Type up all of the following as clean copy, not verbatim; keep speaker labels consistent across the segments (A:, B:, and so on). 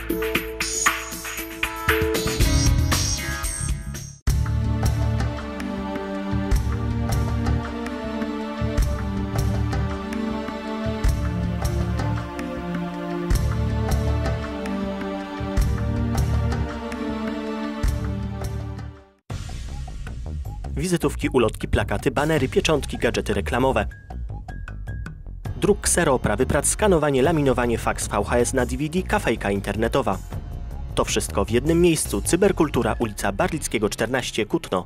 A: Wizytówki, ulotki, plakaty, banery, pieczątki, gadżety reklamowe. Druk, ksero, oprawy prac, skanowanie, laminowanie, faks, VHS na DVD, kafejka internetowa. To wszystko w jednym miejscu. Cyberkultura, ulica Barlickiego 14, Kutno.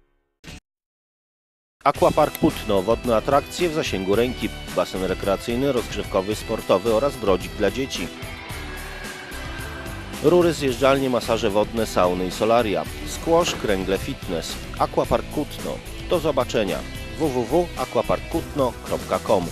B: Aquapark Kutno. Wodne atrakcje w zasięgu ręki. Basen rekreacyjny, rozgrzewkowy, sportowy oraz brodzik dla dzieci. Rury, zjeżdżalnie, masaże wodne, sauny i solaria. Squash, kręgle, fitness. Aquapark Kutno. Do zobaczenia. www.aquaparkkutno.com.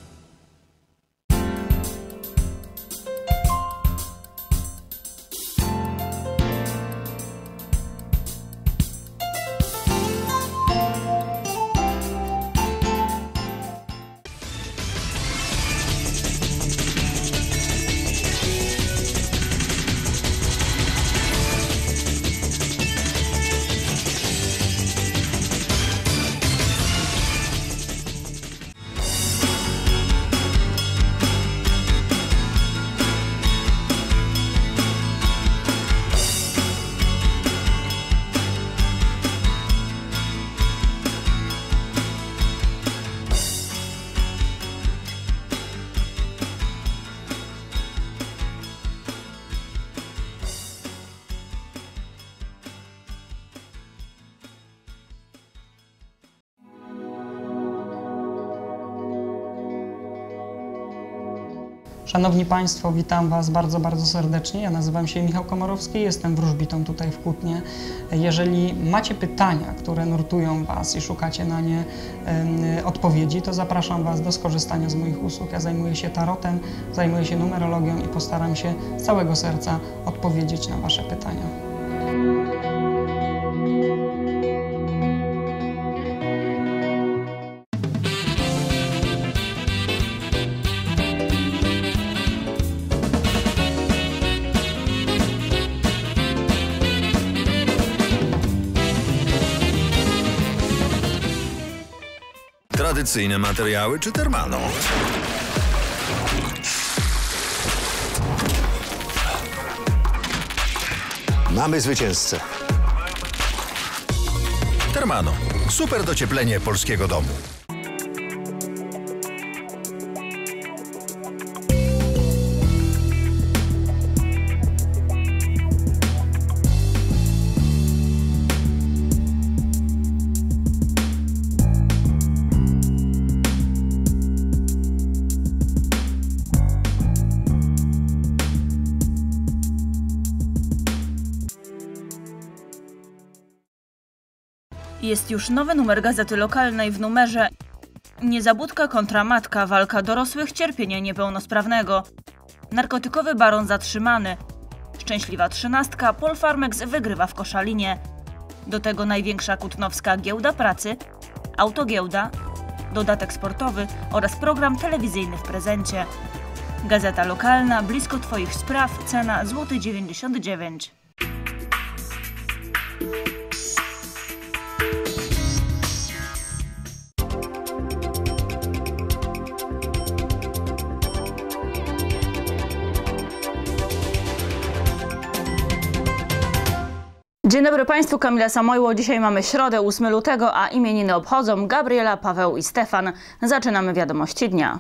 C: Szanowni Państwo, witam Was bardzo, bardzo serdecznie. Ja nazywam się Michał Komorowski, jestem wróżbitą tutaj w Kutnie. Jeżeli macie pytania, które nurtują Was i szukacie na nie odpowiedzi, to zapraszam Was do skorzystania z moich usług. Ja zajmuję się tarotem, zajmuję się numerologią i postaram się z całego serca odpowiedzieć na Wasze pytania.
D: Tradycyjne materiały czy Thermano?
E: Mamy zwycięzcę.
D: Thermano. Super docieplenie polskiego domu.
F: Jest już nowy numer Gazety Lokalnej w numerze Niezabudka kontra matka, walka dorosłych, cierpienie niepełnosprawnego. Narkotykowy baron zatrzymany. Szczęśliwa trzynastka, Polfarmex wygrywa w Koszalinie. Do tego największa kutnowska giełda pracy, autogiełda, dodatek sportowy oraz program telewizyjny w prezencie. Gazeta Lokalna, blisko Twoich spraw, cena złoty 99 zł. Dzień dobry Państwu, Kamila Samojło. Dzisiaj mamy środę, 8 lutego, a imieniny obchodzą Gabriela, Paweł i Stefan. Zaczynamy wiadomości dnia.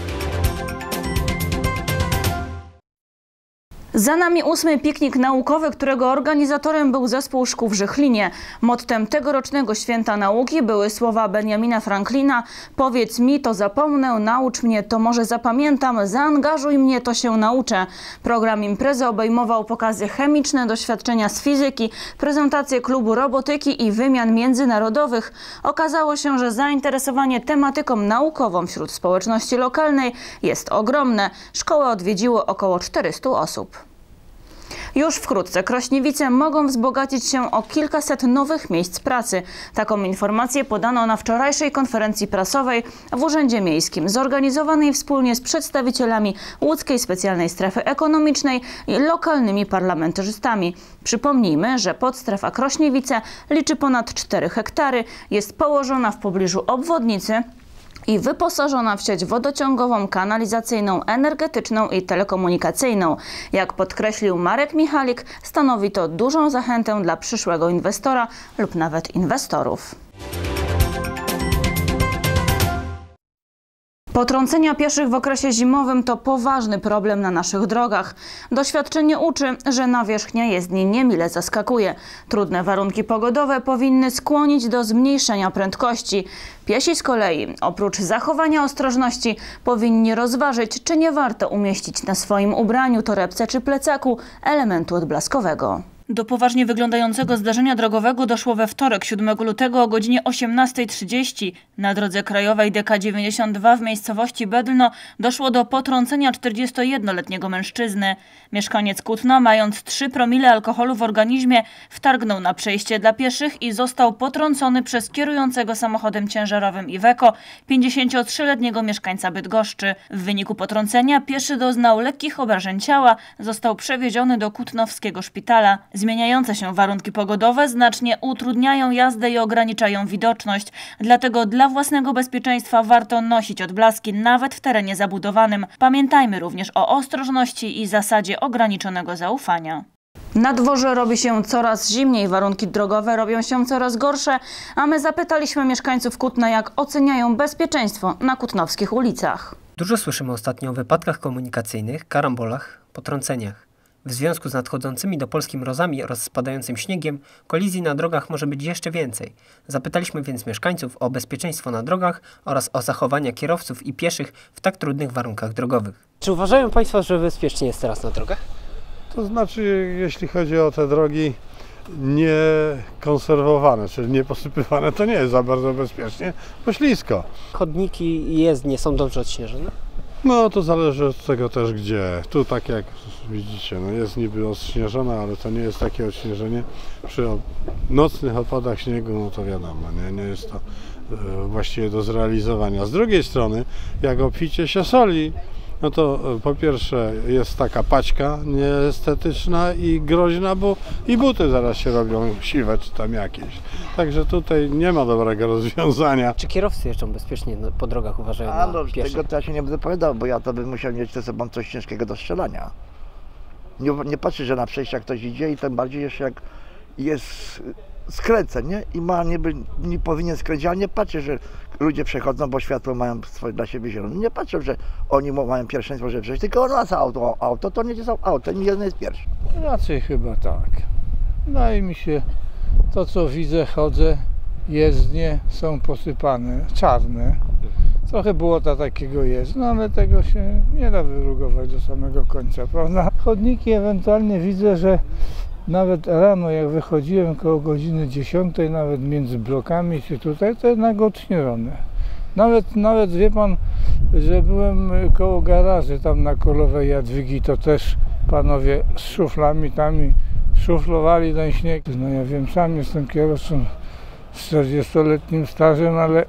F: Za nami 8. piknik naukowy, którego organizatorem był Zespół Szkół w Żychlinie. Mottem tegorocznego Święta Nauki były słowa Benjamina Franklina: powiedz mi, to zapomnę, naucz mnie, to może zapamiętam, zaangażuj mnie, to się nauczę. Program imprezy obejmował pokazy chemiczne, doświadczenia z fizyki, prezentację klubu robotyki i wymian międzynarodowych. Okazało się, że zainteresowanie tematyką naukową wśród społeczności lokalnej jest ogromne. Szkołę odwiedziło około 400 osób. Już wkrótce Krośniewice mogą wzbogacić się o kilkaset nowych miejsc pracy. Taką informację podano na wczorajszej konferencji prasowej w Urzędzie Miejskim, zorganizowanej wspólnie z przedstawicielami Łódzkiej Specjalnej Strefy Ekonomicznej i lokalnymi parlamentarzystami. Przypomnijmy, że podstrefa Krośniewice liczy ponad 4 hektary, jest położona w pobliżu obwodnicy i wyposażona w sieć wodociągową, kanalizacyjną, energetyczną i telekomunikacyjną. Jak podkreślił Marek Michalik, stanowi to dużą zachętę dla przyszłego inwestora lub nawet inwestorów. Potrącenia pieszych w okresie zimowym to poważny problem na naszych drogach. Doświadczenie uczy, że nawierzchnia jezdni niemile zaskakuje. Trudne warunki pogodowe powinny skłonić do zmniejszenia prędkości. Piesi z kolei, oprócz zachowania ostrożności, powinni rozważyć, czy nie warto umieścić na swoim ubraniu, torebce czy plecaku elementu odblaskowego. Do poważnie wyglądającego zdarzenia drogowego doszło we wtorek 7 lutego o godzinie 18:30. Na drodze krajowej DK92 w miejscowości Bedlno doszło do potrącenia 41-letniego mężczyzny. Mieszkaniec Kutna, mając 3 promile alkoholu w organizmie, wtargnął na przejście dla pieszych i został potrącony przez kierującego samochodem ciężarowym Iveco 53-letniego mieszkańca Bydgoszczy. W wyniku potrącenia pieszy doznał lekkich obrażeń ciała, został przewieziony do kutnowskiego szpitala. Zmieniające się warunki pogodowe znacznie utrudniają jazdę i ograniczają widoczność. Dlatego dla własnego bezpieczeństwa warto nosić odblaski nawet w terenie zabudowanym. Pamiętajmy również o ostrożności i zasadzie ograniczonego zaufania. Na dworze robi się coraz zimniej, warunki drogowe robią się coraz gorsze, a my zapytaliśmy mieszkańców Kutna, jak oceniają bezpieczeństwo na kutnowskich ulicach.
G: Dużo słyszymy ostatnio o wypadkach komunikacyjnych, karambolach, potrąceniach. W związku z nadchodzącymi do Polski mrozami oraz spadającym śniegiem, kolizji na drogach może być jeszcze więcej. Zapytaliśmy więc mieszkańców o bezpieczeństwo na drogach oraz o zachowania kierowców i pieszych w tak trudnych warunkach drogowych. Czy uważają Państwo, że bezpiecznie jest teraz na drogach?
H: To znaczy, jeśli chodzi o te drogi niekonserwowane, czyli nieposypywane, to nie jest za bardzo bezpiecznie, bo ślisko.
G: Chodniki i jezdnie są dobrze odśnieżone?
H: No to zależy od tego też gdzie. Tu tak jak widzicie, no jest niby odśnieżone, ale to nie jest takie odśnieżenie. Przy nocnych opadach śniegu, no to wiadomo, nie jest to właściwie do zrealizowania. Z drugiej strony, jak obficie się soli, no to po pierwsze jest taka paćka nieestetyczna i groźna, bo i buty zaraz się robią siwe czy tam jakieś. Także tutaj nie ma dobrego rozwiązania.
G: Czy kierowcy jeżdżą bezpiecznie po drogach, uważają na pieszych?
I: Tego to ja się nie będę powiedział, bo ja to bym musiał mieć ze sobą coś ciężkiego do strzelania. Nie patrzę, że na przejściach ktoś idzie i tym bardziej jeszcze jak jest skręcę, nie? I nie powinien skręcić, ale nie patrzę, że ludzie przechodzą, bo światło mają swoje dla siebie zielone. Nie patrzę, że oni mają pierwszeństwo, żeby przejść, tylko ono za auto, to nie są auto, nie jeden jest pierwszy.
J: Raczej chyba tak. Wydaje mi się, to co widzę, chodzę, jezdnie są posypane, czarne. Trochę błota takiego jest, no ale tego się nie da wyrugować do samego końca, prawda? Chodniki ewentualnie widzę, że nawet rano jak wychodziłem koło godziny 10, nawet między blokami czy tutaj, to jednak odśnieżone. Nawet wie pan, że byłem koło garaży tam na Kolowej Jadwigi, to też panowie z szuflami tam i szuflowali ten śnieg. No ja wiem, sam jestem kierowcą z 40-letnim stażem, ale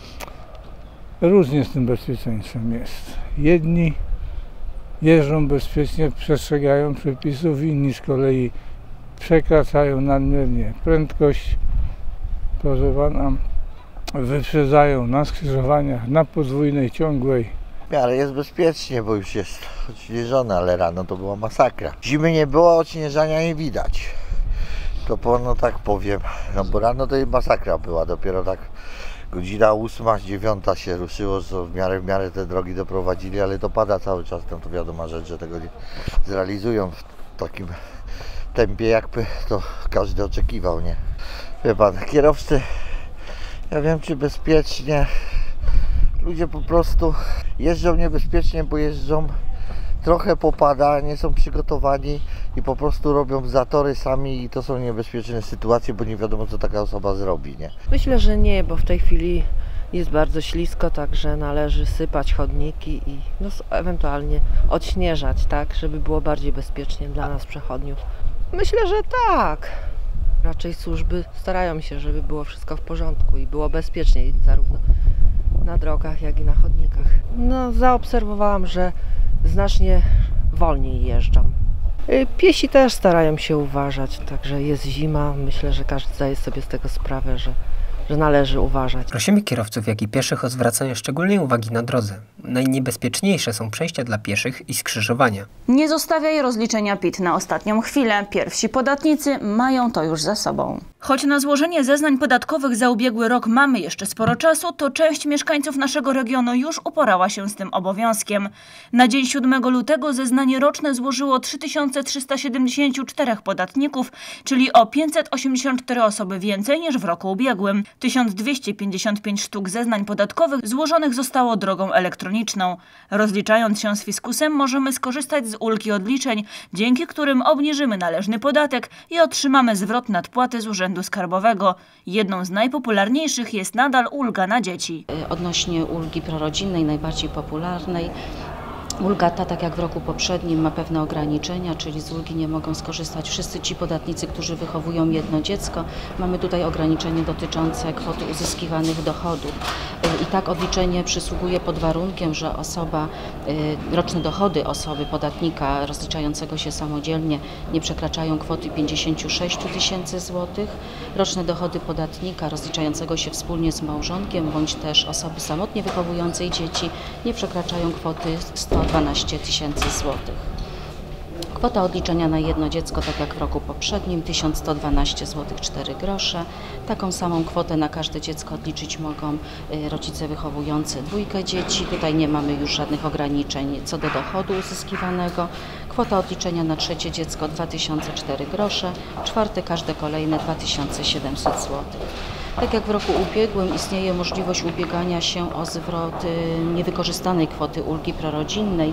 J: różnie z tym bezpieczeństwem jest. Jedni jeżdżą bezpiecznie, przestrzegają przepisów, inni z kolei przekraczają nadmiernie prędkość, proszę pana, wyprzedzają na skrzyżowaniach, na podwójnej, ciągłej.
I: Ale jest bezpiecznie, bo już jest odśnieżone, ale rano to była masakra. Zimy nie było, odśnieżania nie widać. To no tak powiem, no bo rano to masakra była, dopiero tak godzina 8, 9 się ruszyło, że w miarę te drogi doprowadzili, ale to pada cały czas, no to wiadoma rzecz, że tego nie zrealizują w takim tempie, jakby to każdy oczekiwał, nie? Wie pan, kierowcy, ja wiem czy bezpiecznie, ludzie po prostu jeżdżą niebezpiecznie, bo jeżdżą, trochę popada, nie są przygotowani i po prostu robią zatory sami i to są niebezpieczne sytuacje, bo nie wiadomo co taka osoba zrobi, nie?
K: Myślę, że nie, bo w tej chwili Jest bardzo ślisko, także należy sypać chodniki i ewentualnie odśnieżać, tak, żeby było bardziej bezpiecznie dla nas przechodniów. Myślę, że tak. Raczej służby starają się, żeby było wszystko w porządku i było bezpieczniej zarówno na drogach, jak i na chodnikach. Zaobserwowałam, że znacznie wolniej jeżdżą. Piesi też starają się uważać, także jest zima. Myślę, że każdy zdaje sobie z tego sprawę, że należy uważać.
G: Prosimy kierowców, jak i pieszych o zwracanie szczególnej uwagi na drodze. Najniebezpieczniejsze są przejścia dla pieszych i skrzyżowania.
F: Nie zostawiaj rozliczenia PIT na ostatnią chwilę. Pierwsi podatnicy mają to już za sobą. Choć na złożenie zeznań podatkowych za ubiegły rok mamy jeszcze sporo czasu, to część mieszkańców naszego regionu już uporała się z tym obowiązkiem. Na dzień 7 lutego zeznanie roczne złożyło 3374 podatników, czyli o 584 osoby więcej niż w roku ubiegłym. 1255 sztuk zeznań podatkowych złożonych zostało drogą elektroniczną. Rozliczając się z fiskusem, możemy skorzystać z ulgi odliczeń, dzięki którym obniżymy należny podatek i otrzymamy zwrot nadpłaty z Urzędu Skarbowego. Jedną z najpopularniejszych jest nadal ulga na dzieci.
L: Odnośnie ulgi prorodzinnej, najbardziej popularnej, ulga ta, tak jak w roku poprzednim, ma pewne ograniczenia, czyli z ulgi nie mogą skorzystać wszyscy ci podatnicy, którzy wychowują jedno dziecko. Mamy tutaj ograniczenie dotyczące kwoty uzyskiwanych dochodów. I tak odliczenie przysługuje pod warunkiem, że roczne dochody osoby podatnika rozliczającego się samodzielnie nie przekraczają kwoty 56 000 złotych. Roczne dochody podatnika rozliczającego się wspólnie z małżonkiem bądź też osoby samotnie wychowującej dzieci nie przekraczają kwoty 112 000 złotych. Kwota odliczenia na jedno dziecko, tak jak w roku poprzednim, 1112 zł 4 grosze. Taką samą kwotę na każde dziecko odliczyć mogą rodzice wychowujący dwójkę dzieci. Tutaj nie mamy już żadnych ograniczeń co do dochodu uzyskiwanego. Kwota odliczenia na trzecie dziecko 2004 grosze, czwarte każde kolejne 2700 zł. Tak jak w roku ubiegłym istnieje możliwość ubiegania się o zwrot niewykorzystanej kwoty ulgi prorodzinnej.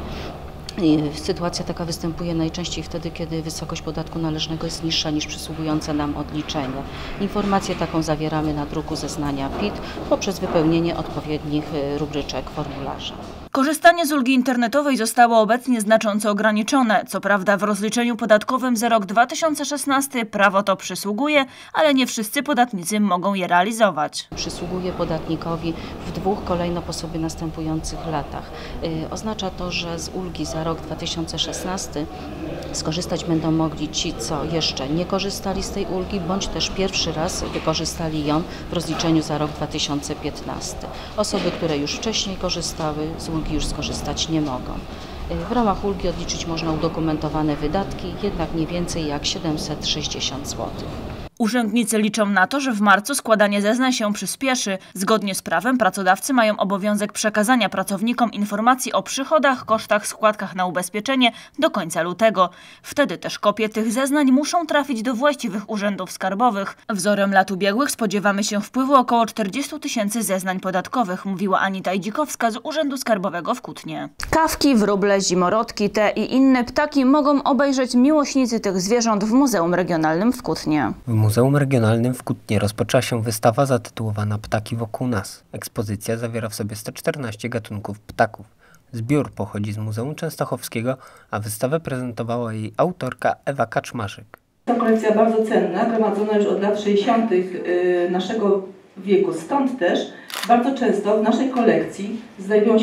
L: Sytuacja taka występuje najczęściej wtedy, kiedy wysokość podatku należnego jest niższa niż przysługujące nam odliczenie. Informację taką zawieramy na druku zeznania PIT poprzez wypełnienie odpowiednich rubryczek formularza.
F: Korzystanie z ulgi internetowej zostało obecnie znacząco ograniczone. Co prawda w rozliczeniu podatkowym za rok 2016 prawo to przysługuje, ale nie wszyscy podatnicy mogą je realizować.
L: Przysługuje podatnikowi w 2 kolejno po sobie następujących latach. Oznacza to, że z ulgi za rok 2016 skorzystać będą mogli ci, co jeszcze nie korzystali z tej ulgi, bądź też pierwszy raz wykorzystali ją w rozliczeniu za rok 2015. Osoby, które już wcześniej korzystały z ulgi, już skorzystać nie mogą. W ramach ulgi odliczyć można udokumentowane wydatki, jednak nie więcej jak 760 zł.
F: Urzędnicy liczą na to, że w marcu składanie zeznań się przyspieszy. Zgodnie z prawem pracodawcy mają obowiązek przekazania pracownikom informacji o przychodach, kosztach, składkach na ubezpieczenie do końca lutego. Wtedy też kopie tych zeznań muszą trafić do właściwych urzędów skarbowych. Wzorem lat ubiegłych spodziewamy się wpływu około 40 000 zeznań podatkowych, mówiła Anita Idzikowska z Urzędu Skarbowego w Kutnie. Kawki, wróble, zimorodki, te i inne ptaki mogą obejrzeć miłośnicy tych zwierząt w Muzeum Regionalnym w Kutnie.
G: W Muzeum Regionalnym w Kutnie rozpoczęła się wystawa zatytułowana Ptaki wokół nas. Ekspozycja zawiera w sobie 114 gatunków ptaków. Zbiór pochodzi z Muzeum Częstochowskiego, a wystawę prezentowała jej autorka Ewa Kaczmarzyk.
M: To kolekcja bardzo cenna, gromadzona już od lat 60. naszego wieku. Stąd też bardzo często w naszej kolekcji znajdują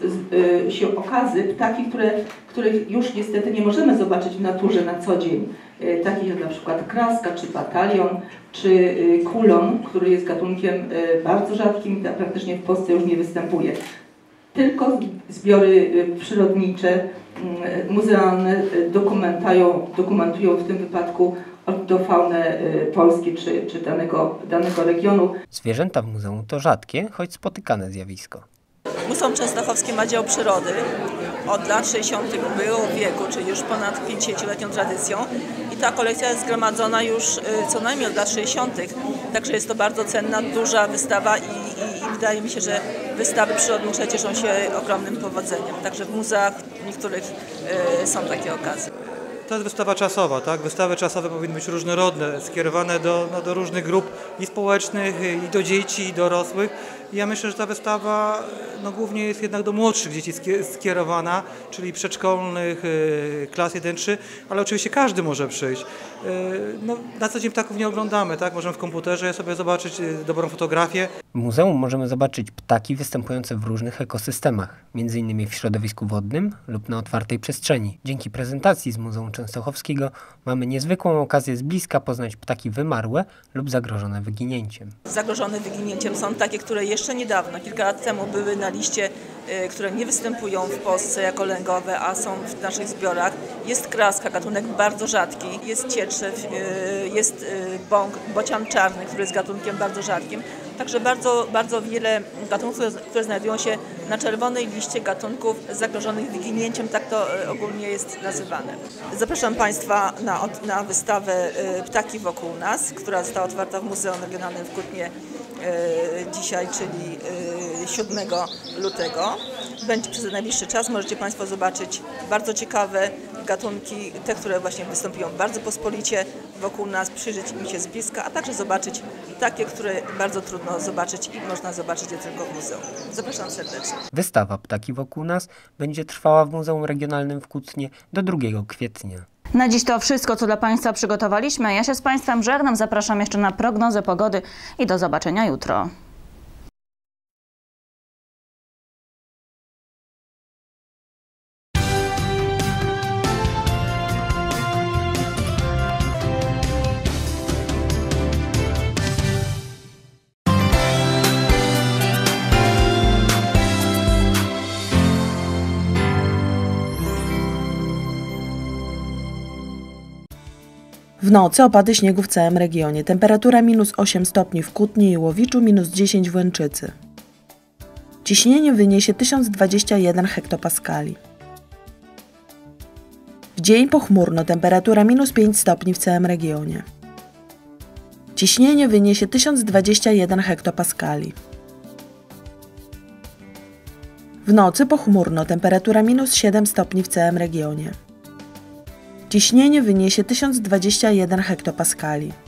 M: się okazy, ptaki, których już niestety nie możemy zobaczyć w naturze na co dzień. Takich jak na przykład kraska, czy batalion, czy kulon, który jest gatunkiem bardzo rzadkim, praktycznie w Polsce już nie występuje. Tylko zbiory przyrodnicze, muzealne dokumentują w tym wypadku ortofaunę Polski czy danego regionu.
G: Zwierzęta w muzeum to rzadkie, choć spotykane zjawisko.
N: Muzeum Częstochowskie ma dział przyrody od lat 60. ubiegłego wieku, czyli już ponad 50-letnią tradycją. I ta kolekcja jest zgromadzona już co najmniej od lat 60. Także jest to bardzo cenna, duża wystawa i wydaje mi się, że wystawy przyrodnicze cieszą się ogromnym powodzeniem. Także w muzeach niektórych są takie okazje.
O: To jest wystawa czasowa, tak? Wystawy czasowe powinny być różnorodne, skierowane do różnych grup i społecznych, i do dzieci, i dorosłych. I ja myślę, że ta wystawa głównie jest jednak do młodszych dzieci skierowana, czyli przedszkolnych, klas 1-3, ale oczywiście każdy może przyjść. Na co dzień ptaków nie oglądamy, tak? Możemy w komputerze sobie zobaczyć dobrą fotografię.
G: W muzeum możemy zobaczyć ptaki występujące w różnych ekosystemach, m.in. w środowisku wodnym lub na otwartej przestrzeni. Dzięki prezentacji z Muzeum Częstochowskiego mamy niezwykłą okazję z bliska poznać ptaki wymarłe lub zagrożone wyginięciem.
N: Zagrożone wyginięciem są takie, które jeszcze niedawno, kilka lat temu były na liście, które nie występują w Polsce jako lęgowe, a są w naszych zbiorach. Jest kraska, gatunek bardzo rzadki, jest cietrzew, jest bąk, bocian czarny, który jest gatunkiem bardzo rzadkim. Także bardzo wiele gatunków, które znajdują się na czerwonej liście gatunków zagrożonych wyginięciem, tak to ogólnie jest nazywane. Zapraszam Państwa na wystawę Ptaki wokół nas, która została otwarta w Muzeum Regionalnym w Kutnie dzisiaj, czyli 7 lutego. Będzie przez najbliższy czas, możecie Państwo zobaczyć bardzo ciekawe gatunki, te, które właśnie występują bardzo pospolicie wokół nas, przyjrzeć im się z bliska, a także zobaczyć takie, które bardzo trudno zobaczyć i można zobaczyć je tylko w muzeum. Zapraszam serdecznie.
G: Wystawa Ptaki wokół nas będzie trwała w Muzeum Regionalnym w Kutnie do 2 kwietnia.
F: Na dziś to wszystko, co dla Państwa przygotowaliśmy. Ja się z Państwem żegnam, zapraszam jeszcze na prognozę pogody i do zobaczenia jutro.
P: W nocy opady śniegu w całym regionie. Temperatura -8 stopni w Kutnie i Łowiczu, -10 w Łęczycy. Ciśnienie wyniesie 1021 hektopaskali. W dzień pochmurno, temperatura -5 stopni w całym regionie. Ciśnienie wyniesie 1021 hektopaskali. W nocy pochmurno, temperatura -7 stopni w całym regionie. Ciśnienie wyniesie 1021 hektopaskali.